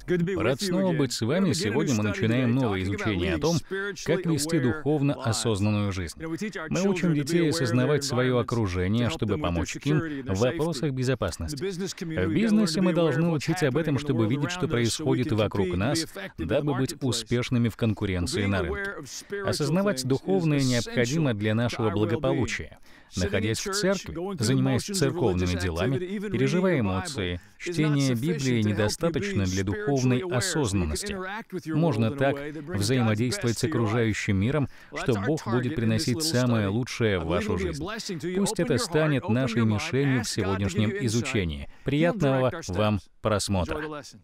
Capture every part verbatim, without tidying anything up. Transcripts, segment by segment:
Рад снова быть с вами. Сегодня мы начинаем новое изучение о том, как вести духовно осознанную жизнь. Мы учим детей осознавать свое окружение, чтобы помочь им в вопросах безопасности. В бизнесе мы должны учить об этом, чтобы видеть, что происходит вокруг нас, дабы быть успешными в конкуренции на рынке. Осознавать духовное необходимо для нашего благополучия. Находясь в церкви, занимаясь церковными делами, переживая эмоции, чтение Библии недостаточно для духовной осознанности. Можно так взаимодействовать с окружающим миром, что Бог будет приносить самое лучшее в вашу жизнь. Пусть это станет нашей мишенью в сегодняшнем изучении. Приятного вам просмотра.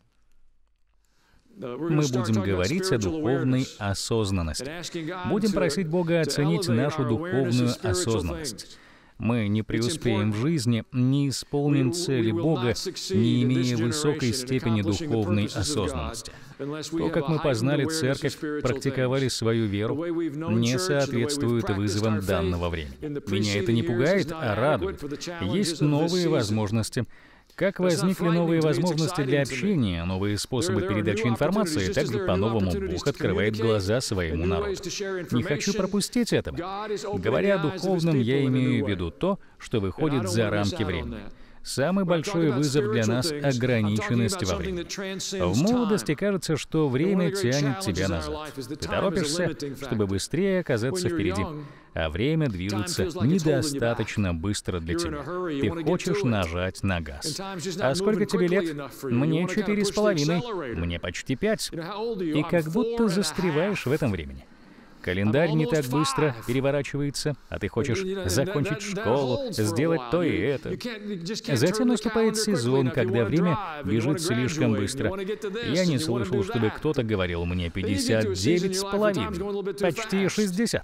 Мы будем говорить о духовной осознанности. Будем просить Бога оценить нашу духовную осознанность. Мы не преуспеем в жизни, не исполним цели Бога, не имея высокой степени духовной осознанности. То, как мы познали церковь, практиковали свою веру, не соответствует вызовам данного времени. Меня это не пугает, а радует. Есть новые возможности. Как возникли новые возможности для общения, новые способы передачи информации, так же по-новому Бог открывает глаза своему народу. Не хочу пропустить этого. Говоря о духовном, я имею в виду то, что выходит за рамки времени. Самый большой вызов для нас — ограниченность во времени. В молодости кажется, что время тянет тебя назад. Ты торопишься, чтобы быстрее оказаться впереди. А время движется недостаточно быстро для тебя. Ты хочешь нажать на газ. А сколько тебе лет? Мне четыре с половиной. Мне почти пять. И как будто застреваешь в этом времени. Календарь не так быстро переворачивается, а ты хочешь закончить школу, сделать то и это. Затем наступает сезон, когда время бежит слишком быстро. Я не слышал, чтобы кто-то говорил мне пятьдесят девять с половиной, почти шестьдесят.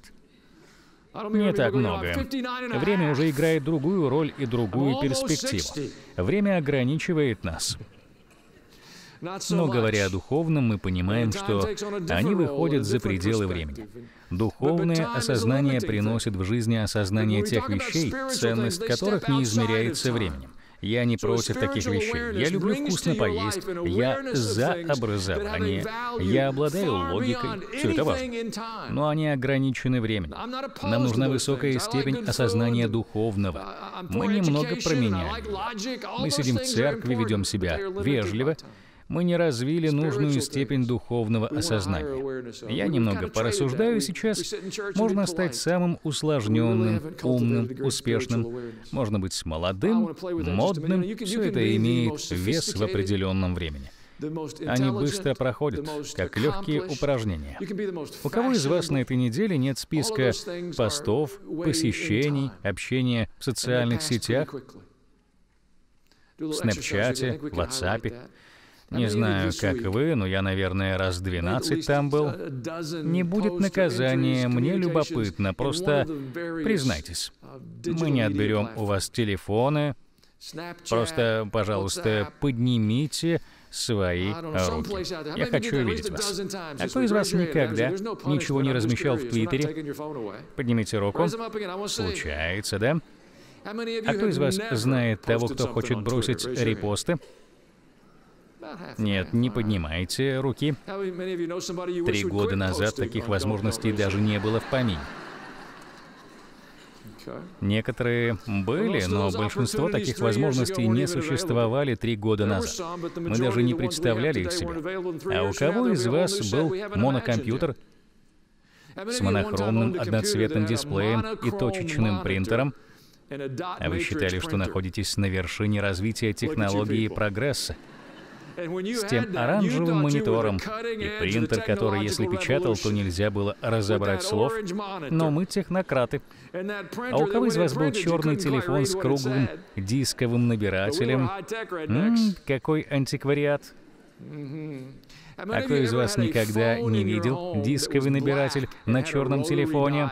Не так много. Время уже играет другую роль и другую перспективу. Время ограничивает нас. Но говоря о духовном, мы понимаем, что они выходят за пределы времени. Духовное осознание приносит в жизни осознание тех вещей, ценность которых не измеряется временем. Я не против таких вещей. Я люблю вкусно поесть. Я за образование. Я обладаю логикой. Все это важно. Но они ограничены временем. Нам нужна высокая степень осознания духовного. Мы немного променяли. Мы сидим в церкви, ведем себя вежливо. Мы не развили нужную степень духовного осознания. Я немного порассуждаю сейчас. Можно стать самым усложненным, умным, успешным. Можно быть молодым, модным. Все это имеет вес в определенном времени. Они быстро проходят, как легкие упражнения. У кого из вас на этой неделе нет списка постов, посещений, общения в социальных сетях, в Снэпчате, в Ватсапе? Не знаю, как вы, но я, наверное, раз двенадцать там был. Не будет наказания, мне любопытно, просто признайтесь. Мы не отберем у вас телефоны. Просто, пожалуйста, поднимите свои руки. Я хочу видеть вас. А кто из вас никогда ничего не размещал в Твиттере? Поднимите руку. Случается, да? А кто из вас знает того, кто хочет бросить репосты? Нет, не поднимайте руки. Три года назад таких возможностей даже не было в помине. Некоторые были, но большинство таких возможностей не существовали три года назад. Мы даже не представляли их себе. А у кого из вас был монокомпьютер с монохромным одноцветным дисплеем и точечным принтером? А вы считали, что находитесь на вершине развития технологии и прогресса? С тем оранжевым монитором и принтер, который, если печатал, то нельзя было разобрать слов. Но мы технократы. А у кого из вас был черный телефон с круглым дисковым набирателем? М-м, какой антиквариат. А кто из вас никогда не видел дисковый набиратель на черном телефоне?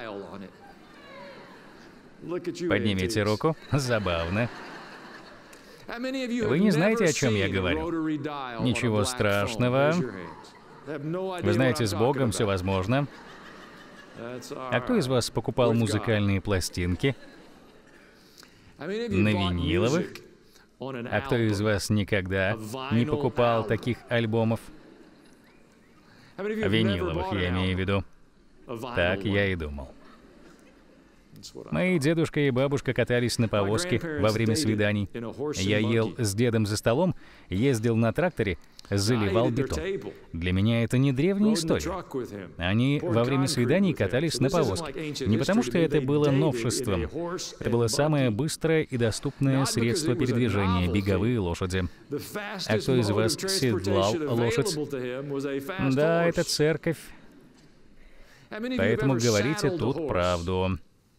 Поднимите руку. Забавно. Вы не знаете, о чем я говорю? Ничего страшного. Вы знаете, с Богом все возможно. А кто из вас покупал музыкальные пластинки? На виниловых? А кто из вас никогда не покупал таких альбомов? Виниловых, я имею в виду. Так я и думал. Мои дедушка и бабушка катались на повозке во время свиданий. Я ел с дедом за столом, ездил на тракторе, заливал бетон. Для меня это не древняя история. Они во время свиданий катались на повозке. Не потому, что это было новшеством. Это было самое быстрое и доступное средство передвижения — беговые лошади. А кто из вас седлал лошадь? Да, это церковь. Поэтому говорите тут правду.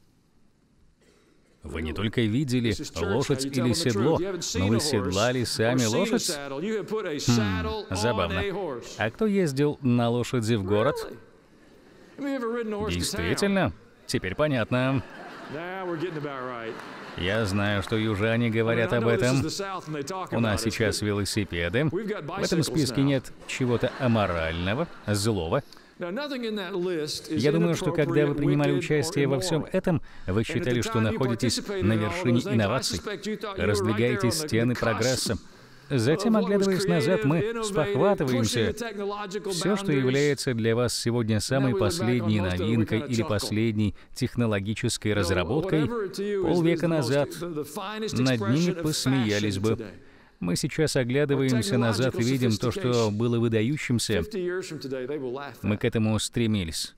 Вы не только видели лошадь или седло, но вы седлали сами лошадь? Хм, забавно. А кто ездил на лошади в город? Действительно? Теперь понятно. Я знаю, что южане говорят об этом. У нас сейчас велосипеды. В этом списке нет чего-то аморального, злого. Я думаю, что когда вы принимали участие во всем этом, вы считали, что находитесь на вершине инноваций, раздвигаете стены прогресса. Затем, оглядываясь назад, мы спохватываемся. Все, что является для вас сегодня самой последней новинкой или последней технологической разработкой, полвека назад над ними посмеялись бы. Мы сейчас оглядываемся назад и видим то, что было выдающимся. Мы к этому стремились.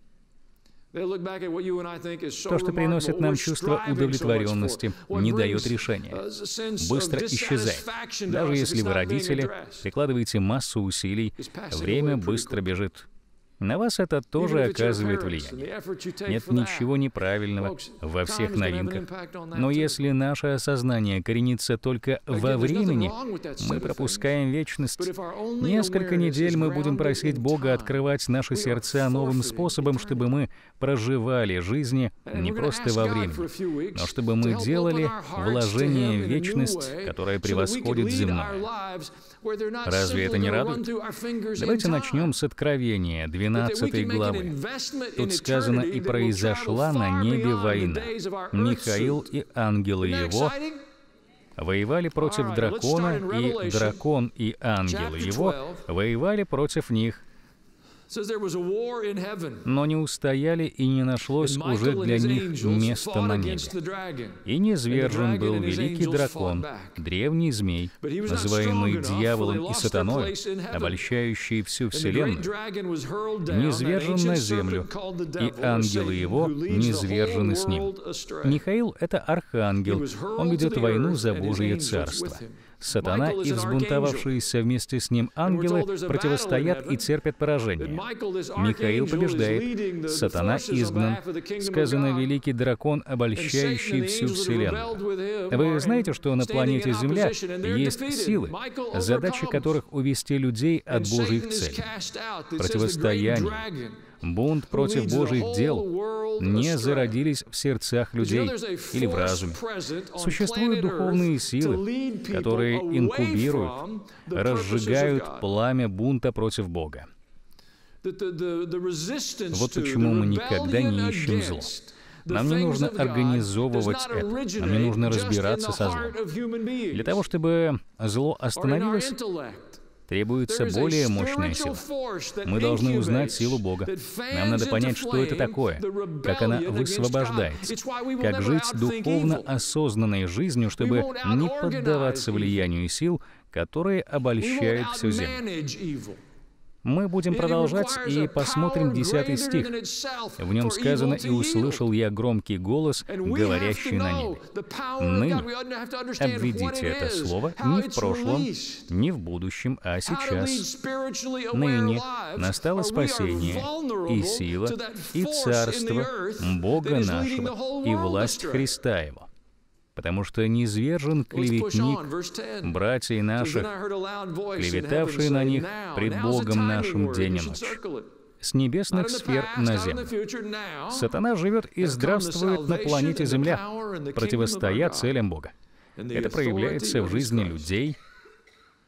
То, что приносит нам чувство удовлетворенности, не дает решения. Быстро исчезает. Даже если вы родители, прикладываете массу усилий, время быстро бежит. На вас это тоже оказывает влияние. Нет ничего неправильного во всех новинках. Но если наше осознание коренится только во времени, мы пропускаем вечность. Несколько недель мы будем просить Бога открывать наши сердца новым способом, чтобы мы проживали жизни не просто во времени, но чтобы мы делали вложение в вечность, которая превосходит земное. Разве это не радует? Давайте начнем с Откровения, двенадцатой главы. Тут сказано: «И произошла на небе война. Михаил и ангелы его воевали против дракона, и дракон и ангелы его воевали против них. Но не устояли, и не нашлось уже для них места на небе. И низвержен был великий дракон, древний змей, называемый дьяволом и сатаной, обольщающий всю вселенную, низвержен на землю, и ангелы его низвержены с ним». Михаил — это архангел, он ведет войну за Божие царство. Сатана и взбунтовавшиеся вместе с ним ангелы противостоят и терпят поражение. Михаил побеждает, Сатана изгнан. Сказано: «Великий дракон, обольщающий всю вселенную». Вы знаете, что на планете Земля есть силы, задача которых — увести людей от Божьих целей. Противостояние, бунт против Божьих дел не зародились в сердцах людей или в разуме. Существуют духовные силы, которые инкубируют, разжигают пламя бунта против Бога. Вот почему мы никогда не ищем зло. Нам не нужно организовывать это. Нам не нужно разбираться со злом. Для того, чтобы зло остановилось, требуется более мощная сила. Мы должны узнать силу Бога. Нам надо понять, что это такое, как она высвобождается, как жить духовно осознанной жизнью, чтобы не поддаваться влиянию сил, которые обольщают всю землю. Мы будем продолжать и посмотрим десятый стих. В нем сказано: «И услышал я громкий голос, говорящий на небе». Ныне обведите это слово не в прошлом, не в будущем, а сейчас. Ныне настало спасение, и сила, и царство Бога нашего, и власть Христа Его. Потому что низвержен клеветник, братья наших, клеветавшие на них пред Богом нашим день и ночь, с небесных сфер на землю. Сатана живет и здравствует на планете Земля, противостоя целям Бога. Это проявляется в жизни людей,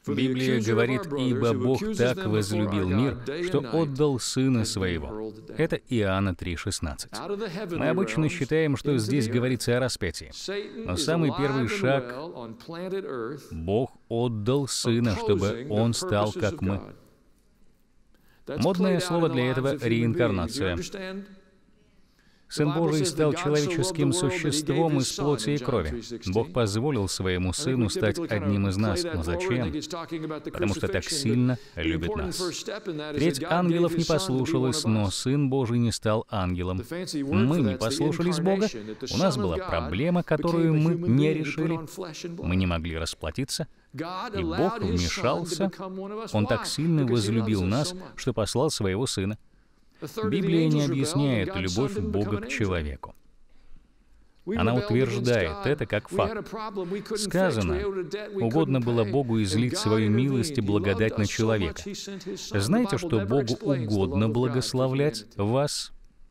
Библия говорит: «Ибо Бог так возлюбил мир, что отдал Сына Своего». Это Иоанна три шестнадцать. Мы обычно считаем, что здесь говорится о распятии. Но самый первый шаг — Бог отдал Сына, чтобы Он стал как мы. Модное слово для этого — реинкарнация. Сын Божий стал человеческим существом из плоти и крови. Бог позволил Своему Сыну стать одним из нас. Но зачем? Потому что так сильно любит нас. Треть ангелов не послушалась, но Сын Божий не стал ангелом. Мы не послушались Бога. У нас была проблема, которую мы не решили. Мы не могли расплатиться. И Бог вмешался. Он так сильно возлюбил нас, что послал Своего Сына. Библия не объясняет любовь Бога к человеку. Она утверждает это как факт. Сказано: «Угодно было Богу излить свою милость и благодать на человека». Знаете, что Богу угодно благословлять вас?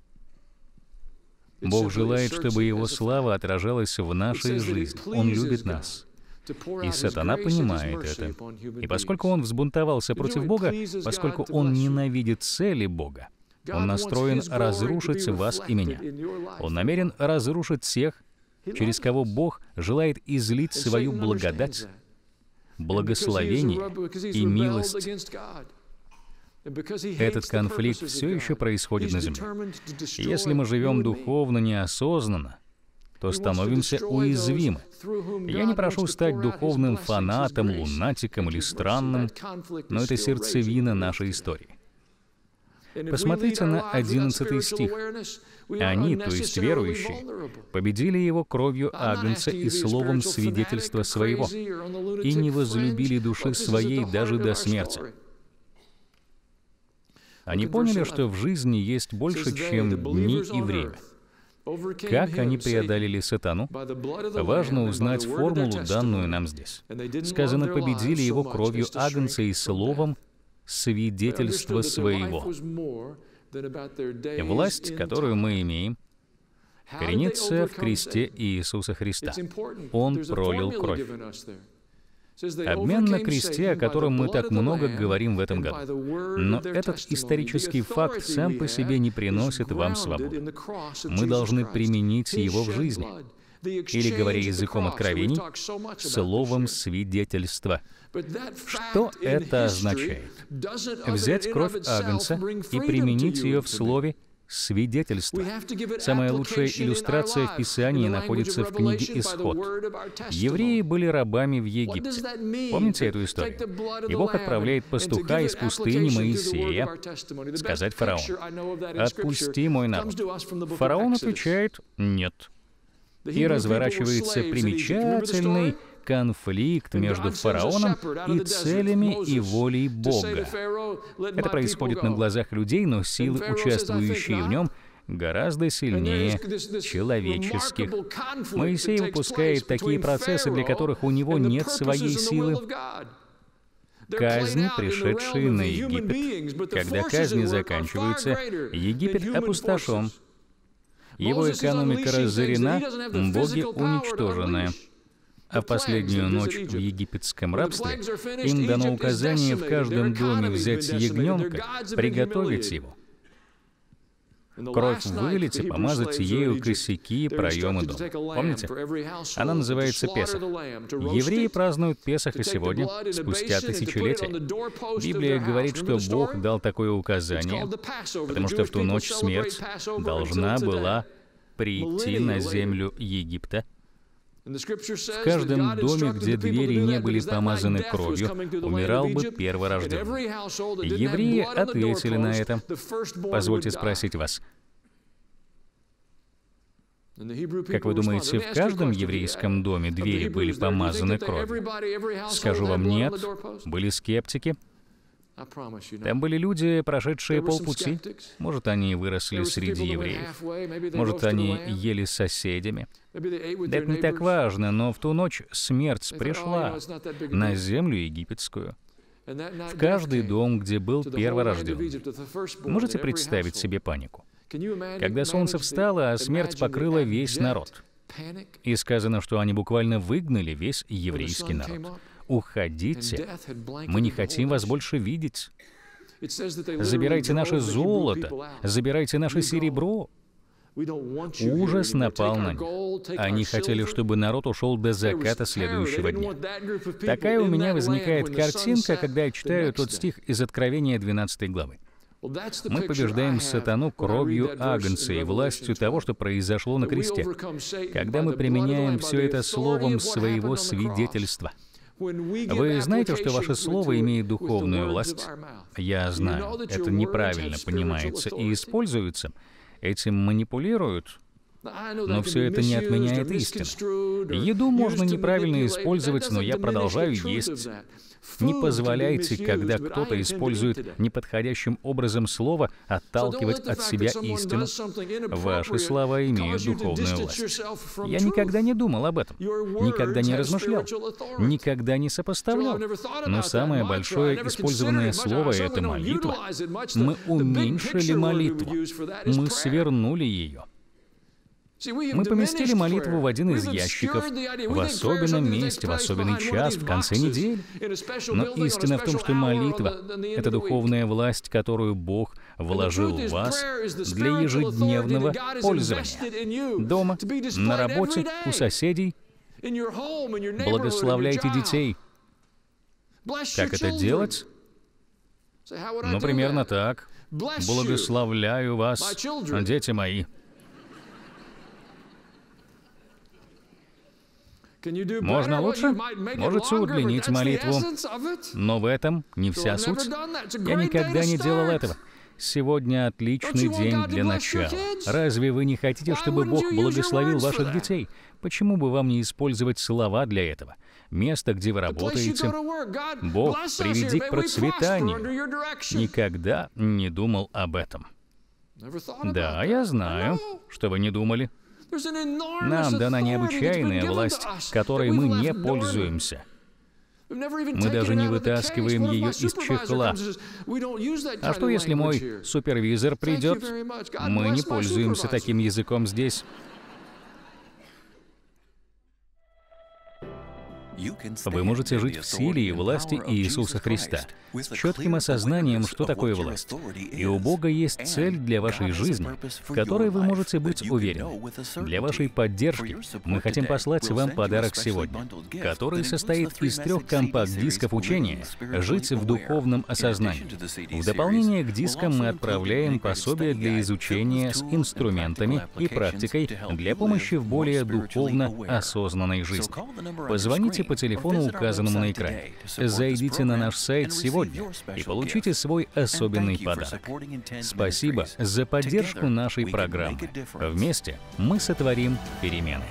Бог желает, чтобы Его слава отражалась в нашей жизни. Он любит нас. И сатана понимает это. И поскольку он взбунтовался против Бога, поскольку он ненавидит цели Бога, он настроен разрушить вас и меня. Он намерен разрушить тех, через кого Бог желает излить свою благодать, благословение и милость. Этот конфликт все еще происходит на земле. Если мы живем духовно неосознанно, то становимся уязвимы. Я не прошу стать духовным фанатом, лунатиком или странным, но это сердцевина нашей истории. Посмотрите на одиннадцатый стих. «Они, то есть верующие, победили его кровью агнца и словом свидетельства своего, и не возлюбили души своей даже до смерти». Они поняли, что в жизни есть больше, чем дни и время. Как они преодолели сатану? Важно узнать формулу, данную нам здесь. Сказано: «Победили его кровью агнца и словом свидетельства своего». Власть, которую мы имеем, коренится в кресте Иисуса Христа. Он пролил кровь. Обмен на кресте, о котором мы так много говорим в этом году. Но этот исторический факт сам по себе не приносит вам свободы. Мы должны применить его в жизни. Или, говоря языком откровений, словом свидетельства. Что это означает? Взять кровь агнца и применить ее в слове свидетельства. Самая лучшая иллюстрация в Писании находится в книге «Исход». Евреи были рабами в Египте. Помните эту историю? И Бог отправляет пастуха из пустыни Моисея сказать фараону: «Отпусти мой народ». Фараон отвечает: «Нет». И разворачивается примечательный конфликт между фараоном и целями и волей Бога. Это происходит на глазах людей, но силы, участвующие в нем, гораздо сильнее человеческих. Моисей выпускает такие процессы, для которых у него нет своей силы. Казни, пришедшие на Египет. Когда казни заканчиваются, Египет опустошен. Его экономика разорена, боги уничтожены. А в последнюю ночь в египетском рабстве им дано указание в каждом доме взять ягненка, приготовить его, кровь вылить и помазать ею косяки и проемы дома. Помните? Она называется Песах. Евреи празднуют Песах и сегодня, спустя тысячелетия. Библия говорит, что Бог дал такое указание, потому что в ту ночь смерть должна была прийти на землю Египта. В каждом доме, где двери не были помазаны кровью, умирал бы перворожденный. Евреи ответили на это. Позвольте спросить вас, как вы думаете, в каждом еврейском доме двери были помазаны кровью? Скажу вам, нет. Были скептики. Там были люди, прошедшие полпути. Может, они выросли среди евреев. Может, они ели с соседями. Да это не так важно, но в ту ночь смерть пришла на землю египетскую. В каждый дом, где был перворожденный. Можете представить себе панику? Когда солнце встало, а смерть покрыла весь народ. И сказано, что они буквально выгнали весь еврейский народ. «Уходите, мы не хотим вас больше видеть. Забирайте наше золото, забирайте наше серебро». Ужас напал на них. Они хотели, чтобы народ ушел до заката следующего дня. Такая у меня возникает картинка, когда я читаю тот стих из Откровения двенадцатой главы. Мы побеждаем сатану кровью Агнца и властью того, что произошло на кресте, когда мы применяем все это словом своего свидетельства. Вы знаете, что ваше слово имеет духовную власть? Я знаю, это неправильно понимается и используется. Этим манипулируют, но все это не отменяет истины. Еду можно неправильно использовать, но я продолжаю есть. Не позволяйте, когда кто-то использует неподходящим образом слово, отталкивать от себя истину. Ваши слова имеют духовную власть. Я никогда не думал об этом, никогда не размышлял, никогда не сопоставлял. Но самое большое использованное слово — это молитва. Мы уменьшили молитву, мы свернули ее. Мы поместили молитву в один из ящиков, в особенном месте, в особенный час, в конце недели. Но истина в том, что молитва — это духовная власть, которую Бог вложил в вас для ежедневного пользования. Дома, на работе, у соседей. Благословляйте детей. Как это делать? Ну, примерно так. «Благословляю вас, дети мои». Можно лучше? Можете удлинить молитву. Но в этом не вся суть. Я никогда не делал этого. Сегодня отличный день для начала. Разве вы не хотите, чтобы Бог благословил ваших детей? Почему бы вам не использовать слова для этого? Место, где вы работаете. Бог, приведи к процветанию. Никогда не думал об этом. Да, я знаю, что вы не думали. Нам дана необычайная власть, которой мы не пользуемся. Мы даже не вытаскиваем ее из чехла. А что, если мой супервизор придет? Мы не пользуемся таким языком здесь. Вы можете жить в силе и власти Иисуса Христа, с четким осознанием, что такое власть. И у Бога есть цель для вашей жизни, в которой вы можете быть уверены. Для вашей поддержки мы хотим послать вам подарок сегодня, который состоит из трех компакт-дисков учения «Жить в духовном осознании». В дополнение к дискам мы отправляем пособие для изучения с инструментами и практикой для помощи в более духовно осознанной жизни. Позвоните по телефону, указанному на экране. Зайдите на наш сайт сегодня и получите свой особенный подарок. Спасибо за поддержку нашей программы. Вместе мы сотворим перемены.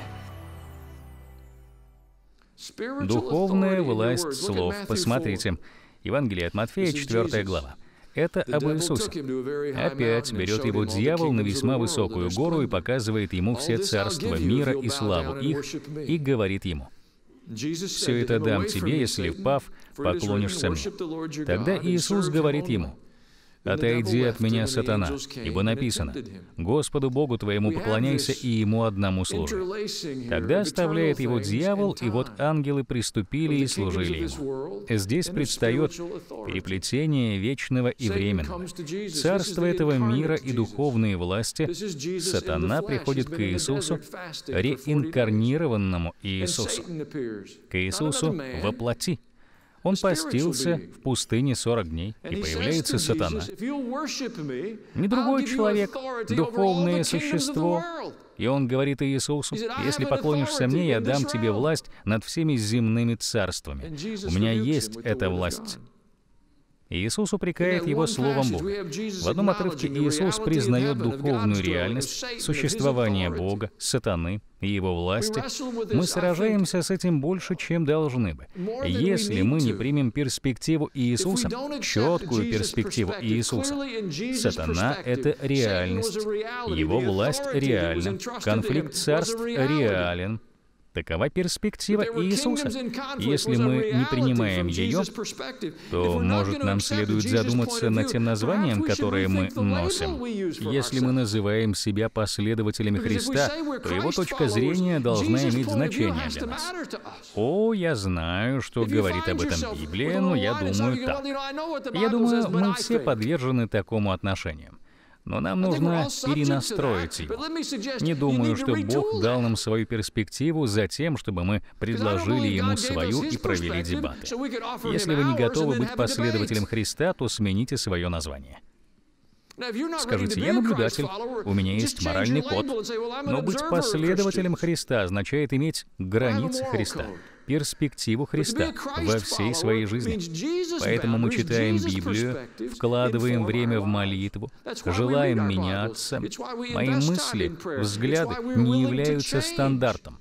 Духовная власть слов. Посмотрите. Евангелие от Матфея, четвёртая глава. Это об Иисусе. Опять берет его дьявол на весьма высокую гору и показывает ему все царства мира и славу их, и говорит ему: «Все это дам тебе, если, впав, поклонишься мне». Тогда Иисус говорит ему: «Отойди от меня, сатана, ибо написано: Господу Богу твоему поклоняйся и Ему одному служи». Тогда оставляет его дьявол, и вот ангелы приступили и служили ему. Здесь предстает переплетение вечного и временного. Царство этого мира и духовные власти. Сатана приходит к Иисусу, реинкарнированному Иисусу, к Иисусу во плоти. Он постился в пустыне сорок дней, и появляется сатана. Не другой человек, духовное существо. И он говорит Иисусу: «Если поклонишься мне, я дам тебе власть над всеми земными царствами». У меня есть эта власть. Иисус упрекает его Словом Бога. В одном отрывке Иисус признает духовную реальность существования Бога, сатаны и его власти. Мы сражаемся с этим больше, чем должны бы. Если мы не примем перспективу Иисуса, четкую перспективу Иисуса, сатана — это реальность, его власть реальна, конфликт царств реален. Такова перспектива Иисуса. Если мы не принимаем ее, то, может, нам следует задуматься над тем названием, которое мы носим. Если мы называем себя последователями Христа, то его точка зрения должна иметь значение для нас. О, я знаю, что говорит об этом Библия, но я думаю так. Я думаю, мы все подвержены такому отношению. Но нам нужно перенастроить его. Не думаю, что Бог дал нам свою перспективу за тем, чтобы мы предложили Ему свою и провели дебаты. Если вы не готовы быть последователем Христа, то смените свое название. Скажите, я наблюдатель, у меня есть моральный код, но быть последователем Христа означает иметь границы Христа, перспективу Христа во всей своей жизни. Поэтому мы читаем Библию, вкладываем время в молитву, желаем меняться. Мои мысли, взгляды не являются стандартом.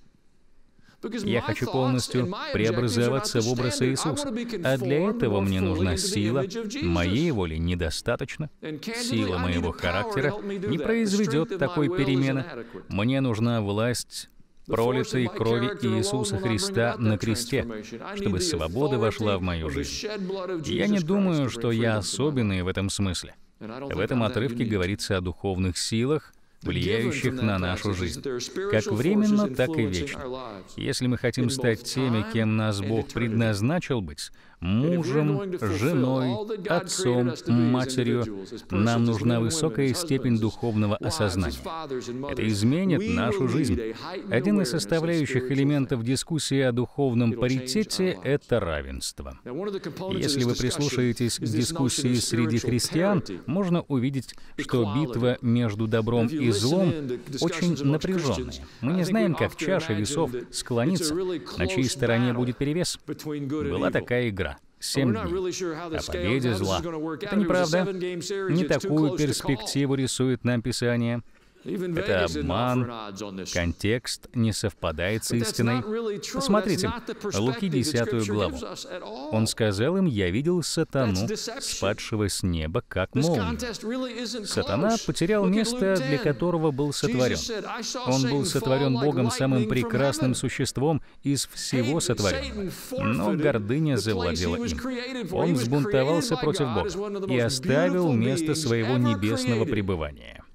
Я хочу полностью преобразоваться в образ Иисуса, а для этого мне нужна сила. Моей воли недостаточно. Сила моего характера не произведет такой перемены. Мне нужна власть пролитой крови Иисуса Христа на кресте, чтобы свобода вошла в мою жизнь. Я не думаю, что я особенный в этом смысле. В этом отрывке говорится о духовных силах, влияющих на нашу жизнь, как временно, так и вечно. Если мы хотим стать теми, кем нас Бог предназначил быть, мужем, женой, отцом, матерью, нам нужна высокая степень духовного осознания. Это изменит нашу жизнь. Один из составляющих элементов дискуссии о духовном паритете — это равенство. Если вы прислушаетесь к дискуссии среди христиан, можно увидеть, что битва между добром и злом очень напряженная. Мы не знаем, как чаша весов склонится, на чьей стороне будет перевес. Была такая игра. Семь дней. О победе зла. Это неправда. Не такую перспективу рисует нам Писание. Это обман, контекст не совпадает с истиной. Посмотрите, Луки десятую главу. Он сказал им: «Я видел сатану, спадшего с неба, как молнию». Сатана потерял место, для которого был сотворен. Он был сотворен Богом, самым прекрасным существом из всего сотворенного. Но гордыня завладела им. Он взбунтовался против Бога и оставил место своего небесного пребывания.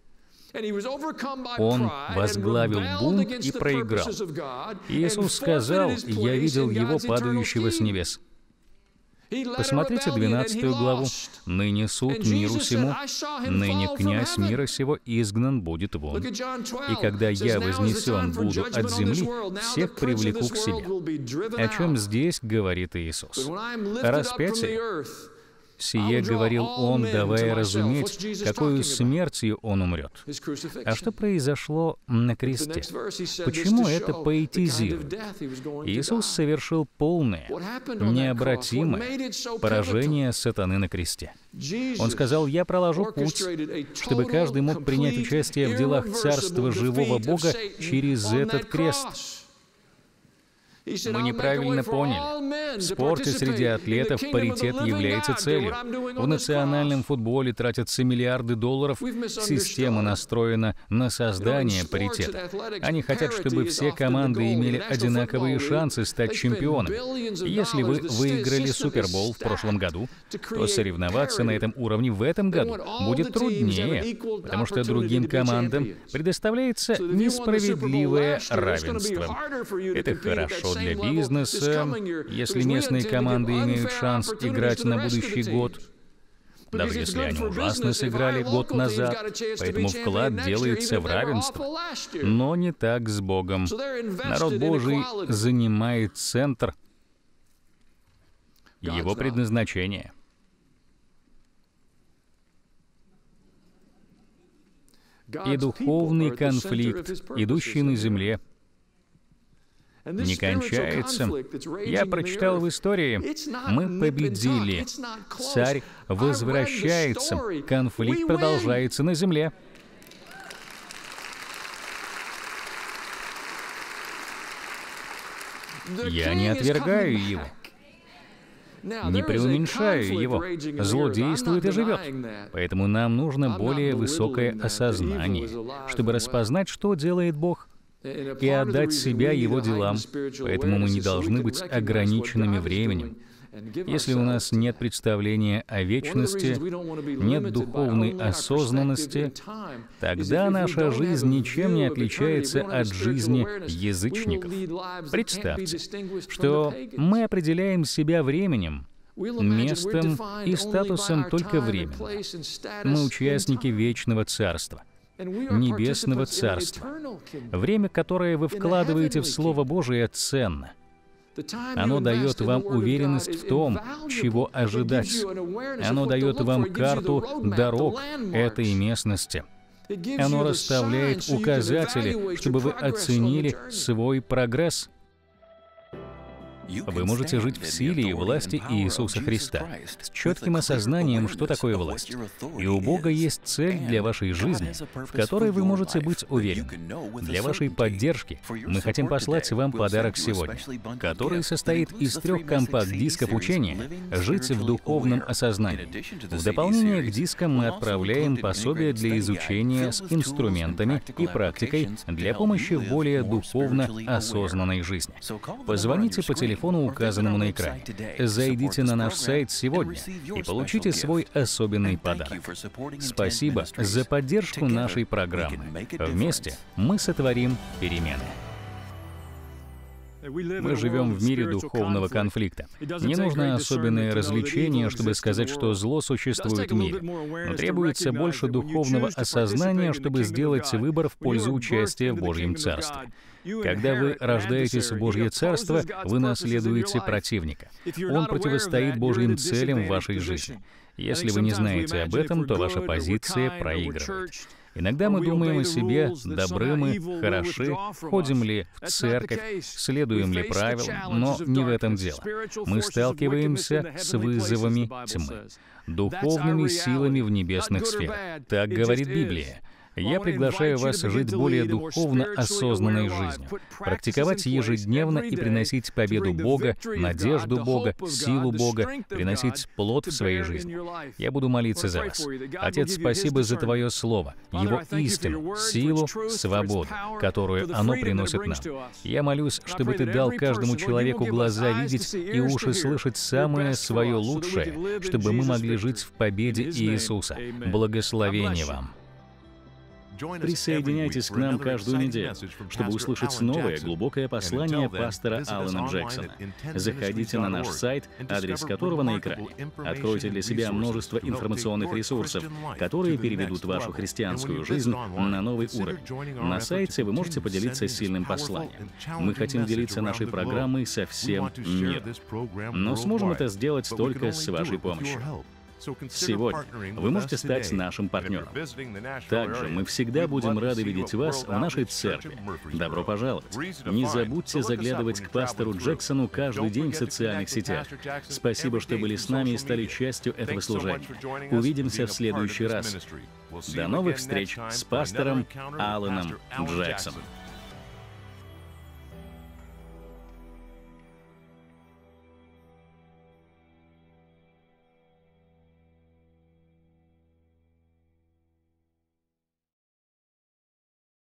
Он возглавил бунт и проиграл. Иисус сказал: «Я видел его падающего с небес». Посмотрите двенадцатую главу. «Ныне суд миру сему, ныне князь мира сего изгнан будет вон. И когда я вознесен буду от земли, всех привлеку к себе». О чем здесь говорит Иисус? О распятии. Сие говорил Он, давая разуметь, какою смертью Он умрет. А что произошло на кресте? Почему это поэтизирует? Иисус совершил полное, необратимое поражение сатаны на кресте. Он сказал: «Я проложу путь, чтобы каждый мог принять участие в делах Царства живого Бога через этот крест». Мы неправильно поняли. В спорте среди атлетов паритет является целью. В национальном футболе тратятся миллиарды долларов. Система настроена на создание паритета. Они хотят, чтобы все команды имели одинаковые шансы стать чемпионом. Если вы выиграли Супербол в прошлом году, то соревноваться на этом уровне в этом году будет труднее, потому что другим командам предоставляется несправедливое равенство. Это хорошо для бизнеса, если местные команды имеют шанс играть на будущий год, даже если они ужасно сыграли год назад, поэтому вклад делается в равенство. Но не так с Богом. Народ Божий занимает центр его предназначения. И духовный конфликт, идущий на земле, не кончается. Я прочитал в истории, мы победили. Царь возвращается. Конфликт продолжается на земле. Я не отвергаю его, не преуменьшаю его. Зло действует и живет. Поэтому нам нужно более высокое осознание, чтобы распознать, что делает Бог. и отдать себя Его делам, поэтому мы не должны быть ограниченными временем. Если у нас нет представления о вечности, нет духовной осознанности, тогда наша жизнь ничем не отличается от жизни язычников. Представьте, что мы определяем себя временем, местом и статусом только временно. Мы участники вечного царства, небесного царства. Время, которое вы вкладываете в Слово Божие, ценно. Оно дает вам уверенность в том, чего ожидать. Оно дает вам карту дорог этой местности. Оно расставляет указатели, чтобы вы оценили свой прогресс. Вы можете жить в силе и власти Иисуса Христа, с четким осознанием, что такое власть. И у Бога есть цель для вашей жизни, в которой вы можете быть уверены. Для вашей поддержки мы хотим послать вам подарок сегодня, который состоит из трех компакт-дисков учения «Жить в духовном осознании». В дополнение к дискам мы отправляем пособие для изучения с инструментами и практикой для помощи в более духовно осознанной жизни. Позвоните по телефону, указанному на экране. Зайдите на наш сайт сегодня и получите свой особенный подарок. Спасибо за поддержку нашей программы. Вместе мы сотворим перемены. Мы живем в мире духовного конфликта. Не нужно особенное развлечение, чтобы сказать, что зло существует в мире. Но требуется больше духовного осознания, чтобы сделать выбор в пользу участия в Божьем Царстве. Когда вы рождаетесь в Божье Царство, вы наследуете противника. Он противостоит Божьим целям в вашей жизни. Если вы не знаете об этом, то ваша позиция проигрывает. Иногда мы думаем о себе, добры мы, хороши, ходим ли в церковь, следуем ли правилам, но не в этом дело. Мы сталкиваемся с вызовами тьмы, духовными силами в небесных сферах. Так говорит Библия. Я приглашаю вас жить более духовно осознанной жизнью, практиковать ежедневно и приносить победу Бога, надежду Бога, силу Бога, приносить плод в своей жизни. Я буду молиться за вас. Отец, спасибо за Твое Слово, Его истину, силу, свободу, которую оно приносит нам. Я молюсь, чтобы Ты дал каждому человеку глаза видеть и уши слышать самое свое лучшее, чтобы мы могли жить в победе Иисуса. Благословение вам. Присоединяйтесь к нам каждую неделю, чтобы услышать новое глубокое послание пастора Алана Джексона. Заходите на наш сайт, адрес которого на экране. Откройте для себя множество информационных ресурсов, которые переведут вашу христианскую жизнь на новый уровень. На сайте вы можете поделиться сильным посланием. Мы хотим делиться нашей программой со всем миром. Но сможем это сделать только с вашей помощью. Сегодня вы можете стать нашим партнером. Также мы всегда будем рады видеть вас в нашей церкви. Добро пожаловать. Не забудьте заглядывать к пастору Джексону каждый день в социальных сетях. Спасибо, что были с нами и стали частью этого служения. Увидимся в следующий раз. До новых встреч с пастором Аланом Джексоном.